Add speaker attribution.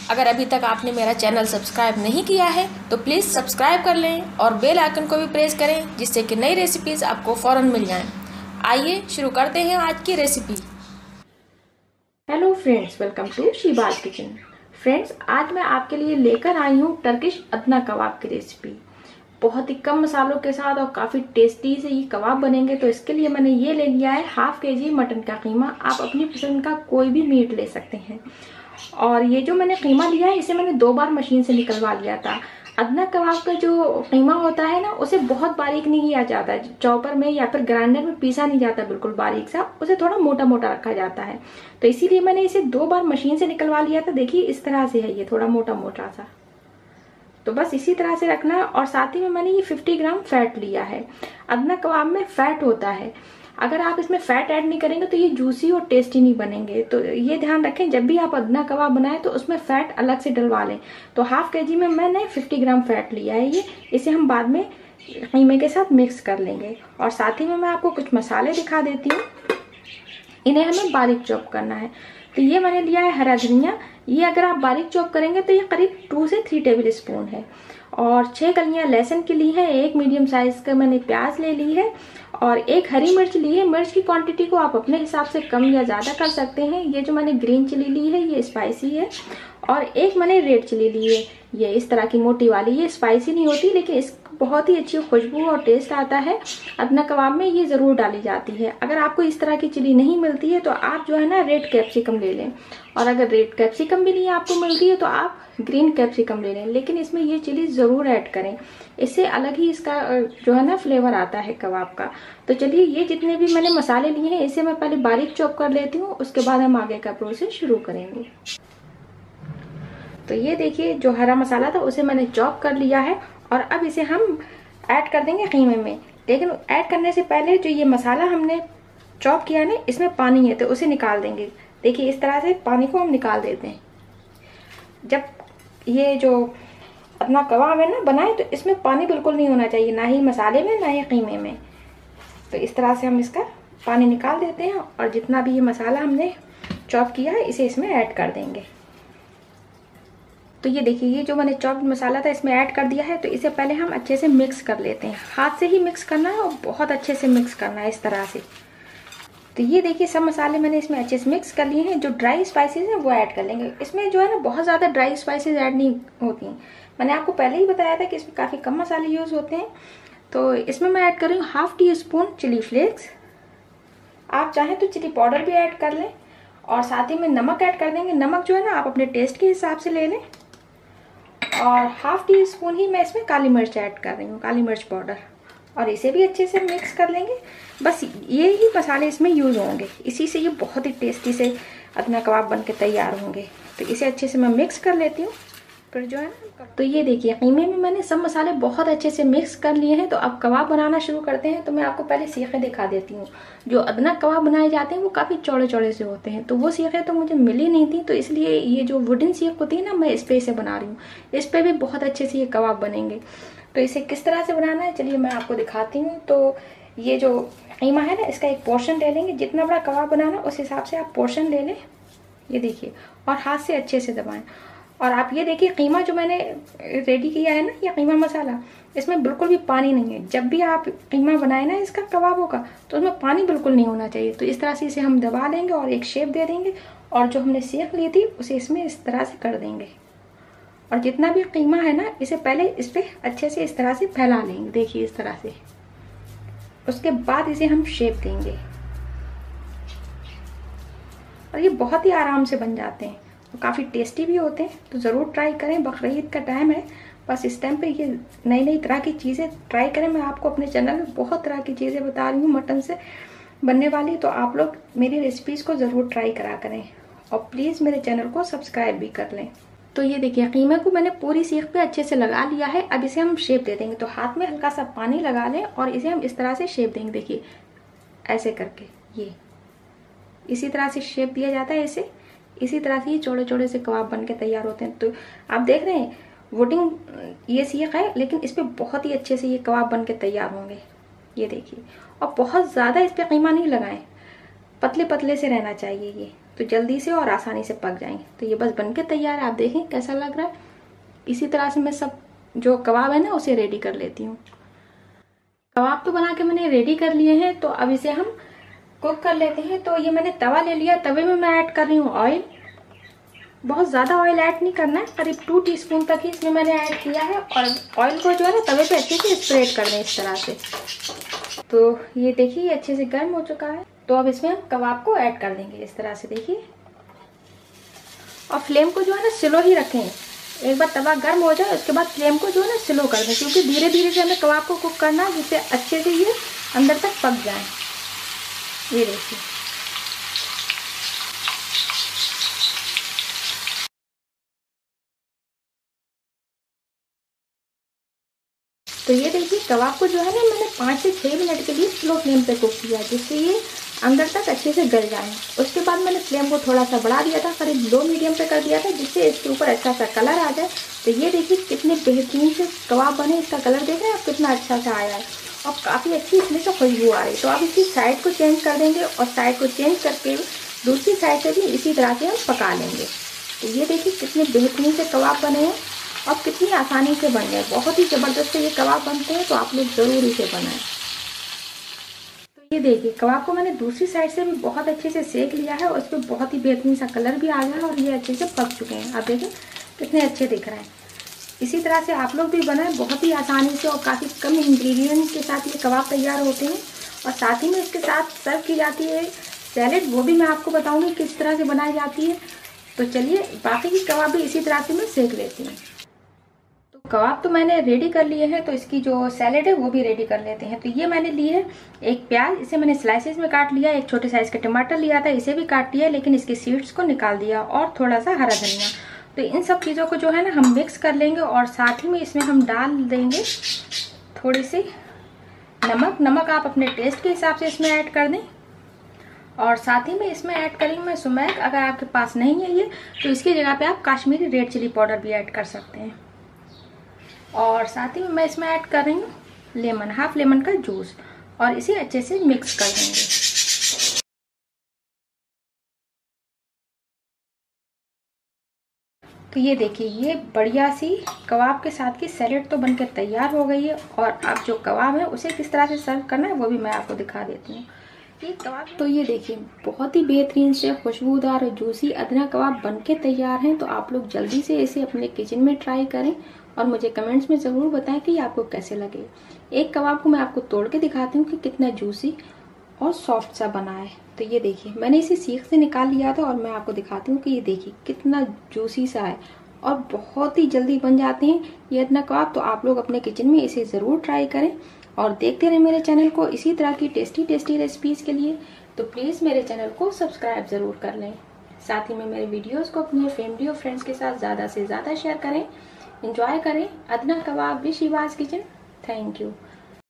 Speaker 1: अगर अभी तक आपने मेरा चैनल सब्सक्राइब नहीं किया है तो प्लीज़ सब्सक्राइब कर लें और बेल आइकन को भी प्रेस करें, जिससे कि नई रेसिपीज़ आपको फ़ौरन मिल जाएं। आइए शुरू करते हैं आज की recipe.
Speaker 2: Hello friends, welcome to Sheeba's kitchen. Friends, आज मैं आपके लिए लेकर आई हूँ टर्किश अदना कबाब की रेसिपी। बहुत ही कम मसालों के साथ और काफ़ी टेस्टी से ये कबाब बनेंगे। तो इसके लिए मैंने ये ले लिया है हाफ केजी मटन का कीमा। आप अपनी पसंद का कोई भी मीट ले सकते हैं। और ये जो मैंने कीमा लिया है इसे मैंने 2 बार मशीन से निकलवा लिया था। अदना कबाब का जो कीमा होता है ना, उसे बहुत बारीक नहीं किया जाता, चॉपर में या फिर ग्राइंडर में पीसा नहीं जाता बिल्कुल बारीक सा, उसे थोड़ा मोटा मोटा रखा जाता है। तो इसीलिए मैंने इसे 2 बार मशीन से निकलवा लिया था। देखिए इस तरह से है, ये थोड़ा मोटा मोटा सा। तो बस इसी तरह से रखना है। और साथ ही में मैंने ये 50 ग्राम फैट लिया है। अदना कबाब में फैट होता है, अगर आप इसमें फैट ऐड नहीं करेंगे तो ये जूसी और टेस्टी नहीं बनेंगे। तो ये ध्यान रखें, जब भी आप अदना कबाब बनाएं तो उसमें फैट अलग से डलवा लें। तो हाफ केजी में मैंने 50 ग्राम फैट लिया है ये। इसे हम बाद में कीमे के साथ मिक्स कर लेंगे। और साथ ही में मैं आपको कुछ मसाले दिखा देती हूँ, इन्हें हमें बारीक चॉप करना है। तो ये मैंने लिया है हरा धनिया। ये अगर आप बारीक चॉप करेंगे तो ये करीब 2 से 3 टेबल स्पून है। और 6 कलियां लहसुन की ली है। 1 मीडियम साइज का मैंने प्याज ले ली है और 1 हरी मिर्च ली है। मिर्च की क्वांटिटी को आप अपने हिसाब से कम या ज़्यादा कर सकते हैं। ये जो मैंने ग्रीन चिली ली है ये स्पाइसी है। और 1 मैंने रेड चिली ली है, ये इस तरह की मोटी वाली। ये स्पाइसी नहीं होती लेकिन इस बहुत ही अच्छी खुशबू और टेस्ट आता है। अदना कबाब में ये ज़रूर डाली जाती है। अगर आपको इस तरह की चिली नहीं मिलती है तो आप जो है ना रेड कैप्सिकम ले लें। और अगर रेड कैप्सिकम भी नहीं आपको मिलती है तो आप ग्रीन कैप्सिकम ले लें। लेकिन इसमें ये चिली ज़रूर ऐड करें, इससे अलग ही इसका जो है ना फ्लेवर आता है कबाब का। तो चलिए, ये जितने भी मैंने मसाले लिए हैं इसे मैं पहले बारीक चॉप कर लेती हूँ, उसके बाद हम आगे का प्रोसेस शुरू करेंगे। तो ये देखिए, जो हरा मसाला था उसे मैंने चॉप कर लिया है और अब इसे हम ऐड कर देंगे कीमे में। लेकिन ऐड करने से पहले जो ये मसाला हमने चॉप किया ना, इसमें पानी है तो उसे निकाल देंगे। देखिए इस तरह से पानी को हम निकाल देते हैं। जब ये जो अपना कबाब है ना बनाए तो इसमें पानी बिल्कुल नहीं होना चाहिए, ना ही मसाले में ना ही कीमे में। तो इस तरह से हम इसका पानी निकाल देते हैं और जितना भी ये मसाला हमने चॉप किया है इसे इसमें ऐड कर देंगे। तो ये देखिए, ये जो मैंने चॉप्ड मसाला था इसमें ऐड कर दिया है। तो इसे पहले हम अच्छे से मिक्स कर लेते हैं। हाथ से ही मिक्स करना है और बहुत अच्छे से मिक्स करना है इस तरह से। तो ये देखिए, सब मसाले मैंने इसमें अच्छे से मिक्स कर लिए हैं। जो ड्राई स्पाइसेस हैं वो ऐड कर लेंगे। इसमें जो है ना बहुत ज़्यादा ड्राई स्पाइसेस ऐड नहीं होती। मैंने आपको पहले ही बताया था कि इसमें काफ़ी कम मसाले यूज़ होते हैं। तो इसमें मैं ऐड कर रही हूँ half teaspoon chilli flakes. आप चाहें तो चिली पाउडर भी ऐड कर लें। और साथ ही में नमक ऐड कर देंगे। नमक जो है ना आप अपने टेस्ट के हिसाब से ले लें। और हाफ टी स्पून ही मैं इसमें काली मिर्च ऐड कर रही हूँ, काली मिर्च पाउडर। और इसे भी अच्छे से मिक्स कर लेंगे। बस ये ही मसाले इसमें यूज़ होंगे, इसी से ये बहुत ही टेस्टी से अदना कबाब बन के तैयार होंगे। तो इसे अच्छे से मैं मिक्स कर लेती हूँ। फिर जो है ना, तो ये देखिए, कीमे में मैंने सब मसाले बहुत अच्छे से मिक्स कर लिए हैं। तो अब कबाब बनाना शुरू करते हैं। तो मैं आपको पहले सीखे दिखा देती हूँ। जो अदना कबाब बनाए जाते हैं वो काफ़ी चौड़े चौड़े से होते हैं। तो वो सीखे तो मुझे मिली नहीं थी, तो इसलिए ये जो वुडन सीख होती है ना, मैं इस पे इसे बना रही हूँ। इस पर भी बहुत अच्छे से ये कबाब बनेंगे। तो इसे किस तरह से बनाना है चलिए मैं आपको दिखाती हूँ। तो ये जो कीमा है ना, इसका एक पोर्शन ले लेंगे। जितना बड़ा कबाब बनाना उस हिसाब से आप पोर्शन ले लें। ये देखिए, और हाथ से अच्छे से दबाएं। और आप ये देखिए, कीमा जो मैंने रेडी किया है ना, ये कीमा मसाला, इसमें बिल्कुल भी पानी नहीं है। जब भी आप कीमा बनाए ना इसका कबाबों का, तो उसमें पानी बिल्कुल नहीं होना चाहिए। तो इस तरह से इसे हम दबा देंगे और एक शेप दे देंगे। और जो हमने सेक ली थी उसे इसमें इस तरह से कर देंगे। और जितना भी कीमा है ना, इसे पहले इस पर अच्छे से इस तरह से फैला लेंगे। देखिए इस तरह से। उसके बाद इसे हम शेप देंगे और ये बहुत ही आराम से बन जाते हैं और काफ़ी टेस्टी भी होते हैं। तो ज़रूर ट्राई करें। बकरीद का टाइम है, बस इस टाइम पे ये नई नई तरह की चीज़ें ट्राई करें। मैं आपको अपने चैनल में बहुत तरह की चीज़ें बता रही हूँ मटन से बनने वाली। तो आप लोग मेरी रेसिपीज़ को ज़रूर ट्राई करा करें और प्लीज़ मेरे चैनल को सब्सक्राइब भी कर लें। तो ये देखिए, कीमे को मैंने पूरी सीख पे अच्छे से लगा लिया है। अब इसे हम शेप दे देंगे। तो हाथ में हल्का सा पानी लगा लें और इसे हम इस तरह से शेप देंगे। देखिए ऐसे करके, ये इसी तरह से शेप दिया जाता है इसे। इसी तरह से ये चौड़े चौड़े से कबाब बन के तैयार होते हैं। तो आप देख रहे हैं, वुडिंग ये सीख है लेकिन इस पर बहुत ही अच्छे से ये कबाब बन के तैयार होंगे। ये देखिए, और बहुत ज़्यादा इस पर कीमा नहीं लगाएं, पतले पतले से रहना चाहिए ये। तो जल्दी से और आसानी से पक जाएंगे। तो ये बस बनके तैयार है, आप देखें कैसा लग रहा है। इसी तरह से मैं सब जो कबाब है ना उसे रेडी कर लेती हूँ। कबाब तो बना के मैंने रेडी कर लिए हैं, तो अब इसे हम कुक कर लेते हैं। तो ये मैंने तवा ले लिया, तवे में मैं ऐड कर रही हूँ ऑयल। बहुत ज़्यादा ऑयल ऐड नहीं करना है, करीब 2 टीस्पून तक ही इसमें मैंने ऐड किया है। और ऑयल को जो है ना तवे पे अच्छे से स्प्रेड कर दें इस तरह से। तो ये देखिए ये अच्छे से गर्म हो चुका है। तो अब इसमें हम कबाब को ऐड कर देंगे इस तरह से, देखिए। और फ्लेम को जो है ना स्लो ही रखें। एक बार तवा गर्म हो जाए उसके बाद फ्लेम को जो है ना स्लो कर दें, क्योंकि धीरे धीरे से हमें कबाब को कुक करना है, जिससे अच्छे से ये अंदर तक पक जाए। ये देखिए तो ये देखिए कबाब को जो है ना मैंने 5 से 6 मिनट के लिए स्लो फ्लेम पे कुक किया, जिससे ये अंदर तक अच्छे से गल जाए। उसके बाद मैंने फ्लेम को थोड़ा सा बढ़ा दिया था, करीब लो मीडियम पे कर दिया था, जिससे इसके ऊपर अच्छा सा कलर आ जाए। तो ये देखिए कितने बेहतरीन से कबाब बने। इसका कलर देख रहे हैं आप कितना अच्छा सा आया है और काफ़ी अच्छी इसमें से खुशबू आ रही है। तो अब इसकी साइड को चेंज कर देंगे और साइड को चेंज करके दूसरी साइड से भी इसी तरह से हम पका लेंगे। तो ये देखिए कितने बेहतरीन से कबाब बने हैं और कितनी आसानी से बन गए। बहुत ही ज़बरदस्त ये कबाब बनते हैं, तो आप लोग ज़रूर इसे बनाएं। तो ये देखिए कबाब को मैंने दूसरी साइड से भी बहुत अच्छे से सेक लिया है और उस पर बहुत ही बेहतरीन सा कलर भी आ गया है और ये अच्छे से पक चुके हैं। आप देखें कितने अच्छे दिख रहे हैं। इसी तरह से आप लोग भी बनाएं, बहुत ही आसानी से और काफ़ी कम इंग्रेडिएंट के साथ ये कबाब तैयार होते हैं। और साथ ही में इसके साथ सर्व की जाती है सैलेड, वो भी मैं आपको बताऊँगी किस तरह से बनाई जाती है। तो चलिए बाकी की कबाब भी इसी तरह से मैं सेक लेती हूँ। कबाब तो मैंने रेडी कर लिए हैं, तो इसकी जो सैलेड है वो भी रेडी कर लेते हैं। तो ये मैंने ली है एक प्याज, इसे मैंने स्लाइसेस में काट लिया। एक छोटे साइज का टमाटर लिया था, इसे भी काट लिया, लेकिन इसके सीड्स को निकाल दिया। और थोड़ा सा हरा धनिया। तो इन सब चीज़ों को जो है ना हम मिक्स कर लेंगे और साथ ही में इसमें हम डाल देंगे थोड़ी सी नमक आप अपने टेस्ट के हिसाब से इसमें ऐड कर दें। और साथ ही में इसमें ऐड करेंगे मैं सुमैक। अगर आपके पास नहीं है ये, तो इसकी जगह पे आप कश्मीरी रेड चिली पाउडर भी ऐड कर सकते हैं। और साथ ही में मैं इसमें ऐड कर रही हूँ लेमन, हाफ लेमन का जूस, और इसे अच्छे से मिक्स कर देंगे। तो ये देखिए ये बढ़िया सी कबाब के साथ की सैलेड तो बनकर तैयार हो गई है। और अब जो कबाब है उसे किस तरह से सर्व करना है वो भी मैं आपको दिखा देती हूँ। ये कबाब तो ये देखिए बहुत ही बेहतरीन से खुशबूदार और जूसी अदरक कबाब बनके तैयार हैं। तो आप लोग जल्दी से इसे अपने किचन में ट्राई करें और मुझे कमेंट्स में ज़रूर बताएं कि आपको कैसे लगे। एक कबाब को मैं आपको तोड़ के दिखाती हूँ कि कितना जूसी और सॉफ्ट सा बना है। तो ये देखिए मैंने इसे सीख से निकाल लिया था और मैं आपको दिखाती हूँ कि ये देखिए कितना जूसी सा है और बहुत ही जल्दी बन जाते हैं ये अदरक कबाब। तो आप लोग अपने किचन में इसे ज़रूर ट्राई करें और देखते रहें मेरे चैनल को इसी तरह की टेस्टी रेसिपीज़ के लिए। तो प्लीज़ मेरे चैनल को सब्सक्राइब ज़रूर कर लें। साथ ही में मेरे वीडियोज़ को अपनी फैमिली और फ्रेंड्स के साथ ज़्यादा से ज़्यादा शेयर करें। एंजॉय करें अदरक कबाब with Sheeba's kitchen. Thank you.